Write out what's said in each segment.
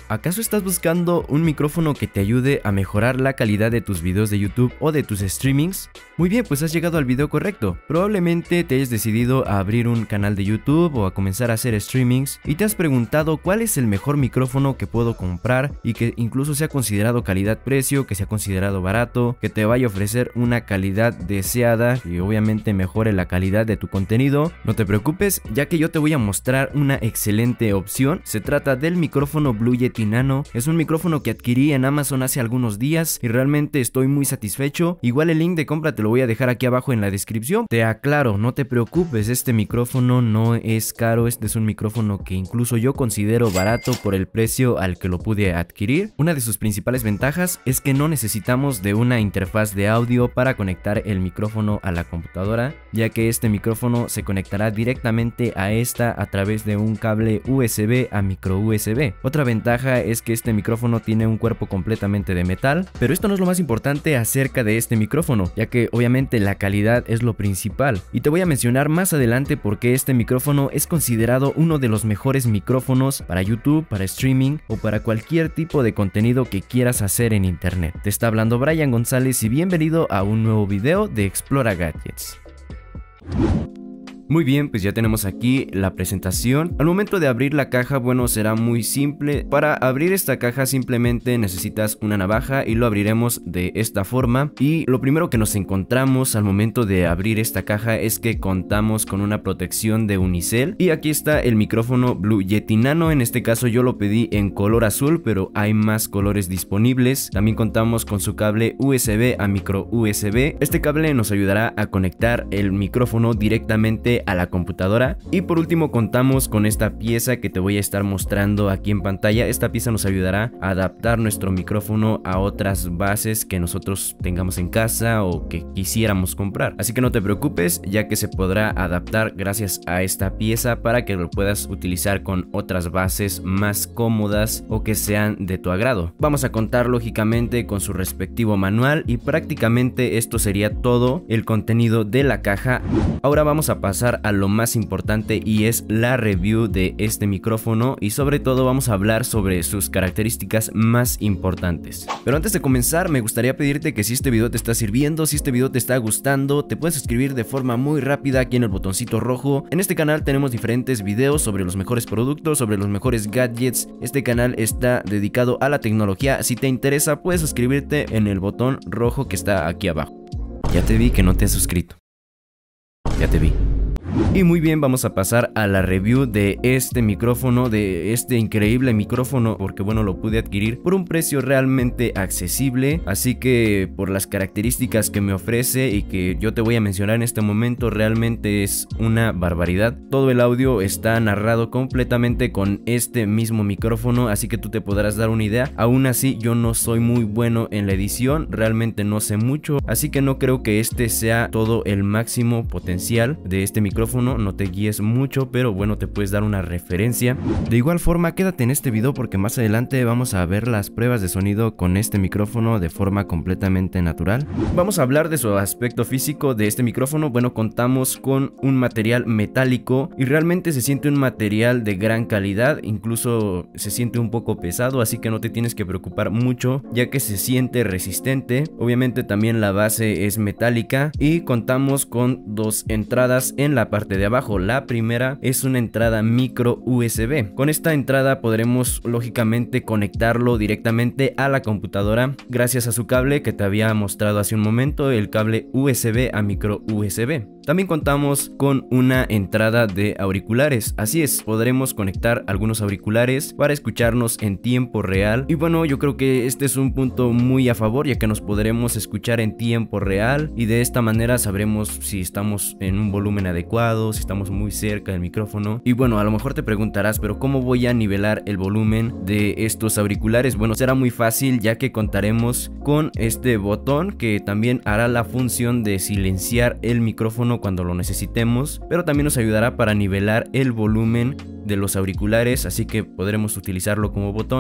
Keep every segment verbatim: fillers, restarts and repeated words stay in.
¿Acaso estás buscando un micrófono que te ayude a mejorar la calidad de tus videos de YouTube o de tus streamings? Muy bien, pues has llegado al video correcto. Probablemente te hayas decidido a abrir un canal de YouTube o a comenzar a hacer streamings y te has preguntado cuál es el mejor micrófono que puedo comprar y que incluso sea considerado calidad-precio, que sea considerado barato, que te vaya a ofrecer una calidad deseada y obviamente mejore la calidad de tu contenido. No te preocupes, ya que yo te voy a mostrar una excelente opción. Se trata del micrófono Blue Yeti Nano. Es un micrófono que adquirí en Amazon hace algunos días y realmente estoy muy satisfecho. Igual el link de compra te lo voy a dejar aquí abajo en la descripción. Te aclaro, no te preocupes, este micrófono no es caro. Este es un micrófono que incluso yo considero barato por el precio al que lo pude adquirir. Una de sus principales ventajas es que no necesitamos de una interfaz de audio para conectar el micrófono a la computadora, ya que este micrófono se conectará directamente a esta a través de un cable U S B a micro U S B. Otra ventaja es que este micrófono tiene un cuerpo completamente de metal, pero esto no es lo más importante acerca de este micrófono, ya que obviamente la calidad es lo principal, y te voy a mencionar más adelante por qué este micrófono es considerado uno de los mejores micrófonos para YouTube, para streaming o para cualquier tipo de contenido que quieras hacer en internet. Te está hablando Brian González y bienvenido a un nuevo video de Explora Gadgets. Muy bien, pues ya tenemos aquí la presentación. Al momento de abrir la caja, bueno, será muy simple. Para abrir esta caja simplemente necesitas una navaja y lo abriremos de esta forma. Y lo primero que nos encontramos al momento de abrir esta caja es que contamos con una protección de unicel. Y aquí está el micrófono Blue Yeti Nano. En este caso yo lo pedí en color azul, pero hay más colores disponibles. También contamos con su cable U S B a micro U S B. Este cable nos ayudará a conectar el micrófono directamente a la computadora. Y por último contamos con esta pieza que te voy a estar mostrando aquí en pantalla. Esta pieza nos ayudará a adaptar nuestro micrófono a otras bases que nosotros tengamos en casa o que quisiéramos comprar. Así que no te preocupes, ya que se podrá adaptar gracias a esta pieza para que lo puedas utilizar con otras bases más cómodas o que sean de tu agrado. Vamos a contar lógicamente con su respectivo manual y prácticamente esto sería todo el contenido de la caja. Ahora vamos a pasar a lo más importante y es la review de este micrófono, y sobre todo vamos a hablar sobre sus características más importantes. Pero antes de comenzar me gustaría pedirte que si este video te está sirviendo, si este video te está gustando, te puedes suscribir de forma muy rápida aquí en el botoncito rojo. En este canal tenemos diferentes videos sobre los mejores productos, sobre los mejores gadgets. Este canal está dedicado a la tecnología. Si te interesa puedes suscribirte en el botón rojo que está aquí abajo. Ya te vi que no te has suscrito. Ya te vi. Y muy bien, vamos a pasar a la review de este micrófono, de este increíble micrófono, porque bueno, lo pude adquirir por un precio realmente accesible, así que por las características que me ofrece y que yo te voy a mencionar en este momento, realmente es una barbaridad. Todo el audio está narrado completamente con este mismo micrófono, así que tú te podrás dar una idea. Aún así, yo no soy muy bueno en la edición, realmente no sé mucho, así que no creo que este sea todo el máximo potencial de este micrófono. No te guíes mucho, pero bueno, te puedes dar una referencia. De igual forma, quédate en este video porque más adelante vamos a ver las pruebas de sonido con este micrófono de forma completamente natural. Vamos a hablar de su aspecto físico de este micrófono. Bueno, contamos con un material metálico y realmente se siente un material de gran calidad, incluso se siente un poco pesado, así que no te tienes que preocupar mucho, ya que se siente resistente. Obviamente también la base es metálica y contamos con dos entradas en la parte de abajo. La primera es una entrada micro U S B. Con esta entrada podremos lógicamente conectarlo directamente a la computadora gracias a su cable que te había mostrado hace un momento, el cable U S B a micro U S B. También contamos con una entrada de auriculares, así es, podremos conectar algunos auriculares para escucharnos en tiempo real. Y bueno, yo creo que este es un punto muy a favor, ya que nos podremos escuchar en tiempo real y de esta manera sabremos si estamos en un volumen adecuado, si estamos muy cerca del micrófono. Y bueno, a lo mejor te preguntarás, pero ¿cómo voy a nivelar el volumen de estos auriculares? Bueno, será muy fácil, ya que contaremos con este botón que también hará la función de silenciar el micrófono cuando lo necesitemos, pero también nos ayudará para nivelar el volumen de los auriculares, así que podremos utilizarlo como botón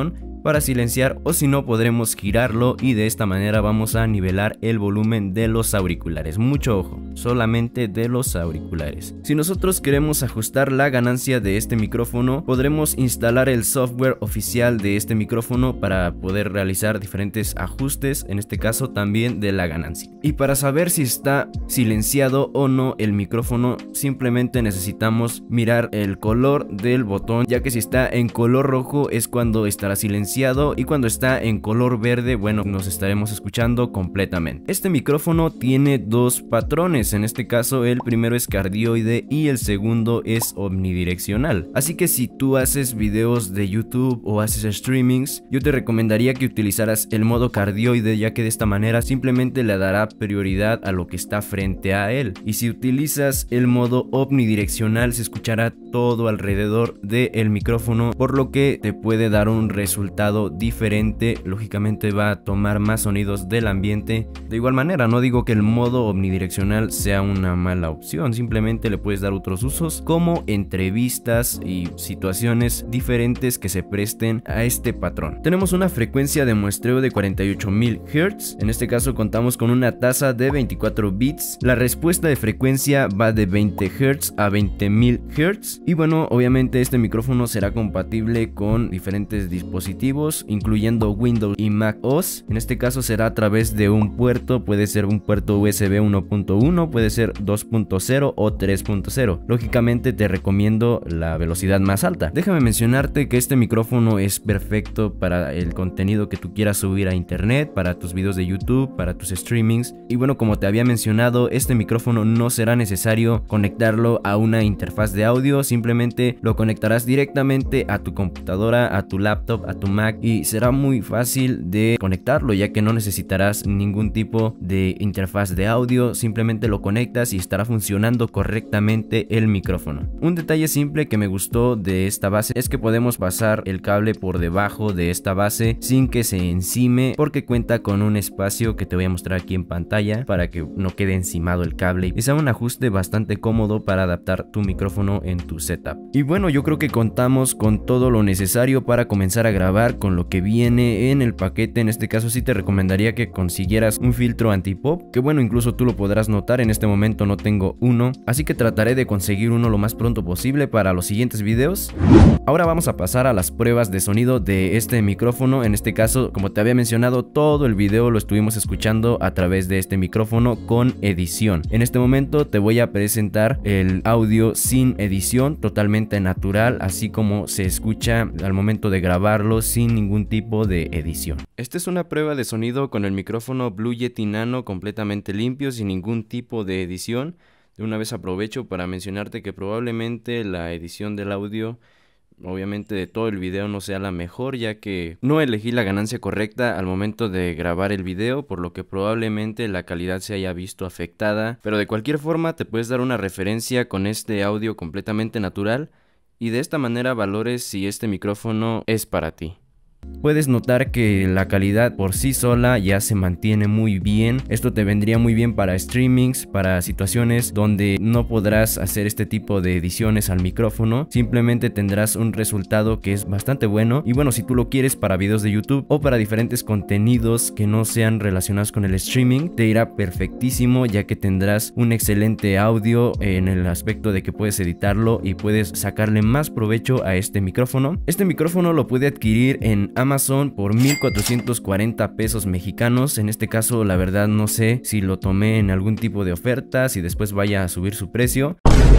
para silenciar, o si no podremos girarlo y de esta manera vamos a nivelar el volumen de los auriculares. Mucho ojo, solamente de los auriculares. Si nosotros queremos ajustar la ganancia de este micrófono, podremos instalar el software oficial de este micrófono para poder realizar diferentes ajustes, en este caso también de la ganancia. Y para saber si está silenciado o no el micrófono, simplemente necesitamos mirar el color del botón, ya que si está en color rojo es cuando estará silenciado y cuando está en color verde, bueno, nos estaremos escuchando completamente. Este micrófono tiene dos patrones, en este caso el primero es cardioide y el segundo es omnidireccional. Así que si tú haces videos de YouTube o haces streamings, yo te recomendaría que utilizaras el modo cardioide, ya que de esta manera simplemente le dará prioridad a lo que está frente a él. Y si utilizas el modo omnidireccional, se escuchará todo alrededor del micrófono, por lo que te puede dar un resultado diferente. Lógicamente va a tomar más sonidos del ambiente. De igual manera, no digo que el modo omnidireccional sea una mala opción, simplemente le puedes dar otros usos como entrevistas y situaciones diferentes que se presten a este patrón. Tenemos una frecuencia de muestreo de cuarenta y ocho mil hertz, en este caso contamos con una tasa de veinticuatro bits, la respuesta de frecuencia va de veinte hertz a veinte mil hertz y bueno, obviamente este micrófono será compatible con diferentes dispositivos incluyendo Windows y Mac O S. En este caso será a través de un puerto, puede ser un puerto U S B uno punto uno, puede ser dos punto cero o tres punto cero. Lógicamente te recomiendo la velocidad más alta. Déjame mencionarte que este micrófono es perfecto para el contenido que tú quieras subir a internet, para tus videos de YouTube, para tus streamings. Y bueno, como te había mencionado, este micrófono no será necesario conectarlo a una interfaz de audio, simplemente lo conectarás directamente a tu computadora, a tu laptop, a tu Mac y será muy fácil de conectarlo, ya que no necesitarás ningún tipo de interfaz de audio, simplemente lo conectas y estará funcionando correctamente el micrófono. Un detalle simple que me gustó de esta base es que podemos pasar el cable por debajo de esta base sin que se encime, porque cuenta con un espacio que te voy a mostrar aquí en pantalla para que no quede encimado el cable y sea un ajuste bastante cómodo para adaptar tu micrófono en tu setup. Y bueno, yo creo que contamos con todo lo necesario para comenzar a grabar con lo que viene en el paquete. En este caso sí te recomendaría que consiguieras un filtro anti-pop, que bueno, incluso tú lo podrás notar, en este momento no tengo uno, así que trataré de conseguir uno lo más pronto posible para los siguientes videos. Ahora vamos a pasar a las pruebas de sonido de este micrófono. En este caso, como te había mencionado, todo el video lo estuvimos escuchando a través de este micrófono con edición. En este momento te voy a presentar el audio sin edición, totalmente natural, así como se escucha al momento de grabarlo sin ningún tipo de edición. Esta es una prueba de sonido con el micrófono Blue Yeti Nano completamente limpio, sin ningún tipo de edición. De una vez aprovecho para mencionarte que probablemente la edición del audio, obviamente de todo el video, no sea la mejor, ya que no elegí la ganancia correcta al momento de grabar el video, por lo que probablemente la calidad se haya visto afectada. Pero de cualquier forma te puedes dar una referencia con este audio completamente natural y de esta manera valores si este micrófono es para ti. Puedes notar que la calidad por sí sola ya se mantiene muy bien. Esto te vendría muy bien para streamings, para situaciones donde no podrás hacer este tipo de ediciones al micrófono. Simplemente tendrás un resultado que es bastante bueno. Y bueno, si tú lo quieres para videos de YouTube o para diferentes contenidos que no sean relacionados con el streaming, te irá perfectísimo, ya que tendrás un excelente audio en el aspecto de que puedes editarlo y puedes sacarle más provecho a este micrófono. Este micrófono lo pude adquirir en Amazon por mil cuatrocientos cuarenta pesos mexicanos. En este caso la verdad no sé si lo tomé en algún tipo de oferta, si después vaya a subir su precio.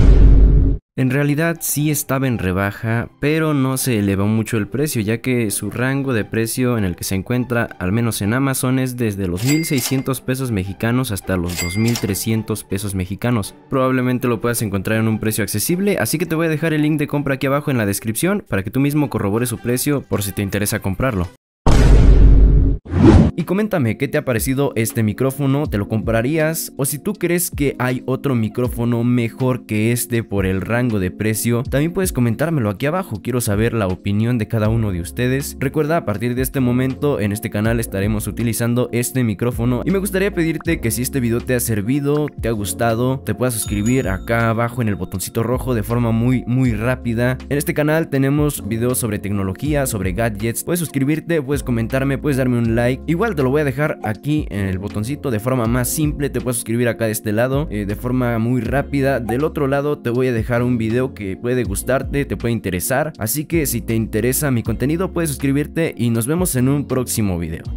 En realidad sí estaba en rebaja, pero no se elevó mucho el precio, ya que su rango de precio en el que se encuentra, al menos en Amazon, es desde los mil seiscientos pesos mexicanos hasta los dos mil trescientos pesos mexicanos. Probablemente lo puedas encontrar en un precio accesible, así que te voy a dejar el link de compra aquí abajo en la descripción para que tú mismo corrobores su precio por si te interesa comprarlo. y coméntame qué te ha parecido este micrófono, ¿te lo comprarías? O si tú crees que hay otro micrófono mejor que este por el rango de precio, también puedes comentármelo aquí abajo. Quiero saber la opinión de cada uno de ustedes. Recuerda, a partir de este momento en este canal estaremos utilizando este micrófono y me gustaría pedirte que si este video te ha servido, te ha gustado, te puedas suscribir acá abajo en el botoncito rojo de forma muy muy rápida. En este canal tenemos videos sobre tecnología, sobre gadgets. Puedes suscribirte, puedes comentarme, puedes darme un like. Igual te lo voy a dejar aquí en el botoncito de forma más simple. Te puedes suscribir acá de este lado eh, de forma muy rápida. Del otro lado te voy a dejar un video que puede gustarte, te puede interesar. Así que si te interesa mi contenido, puedes suscribirte y nos vemos en un próximo video.